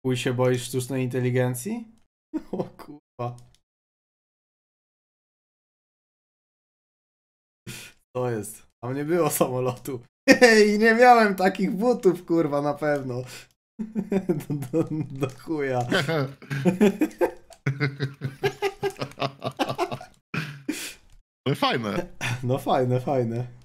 Chuj się boisz sztucznej inteligencji? O kurwa. To jest. Tam nie było samolotu. I nie miałem takich butów, kurwa, na pewno. Do chuja. No fajne. No fajne, fajne.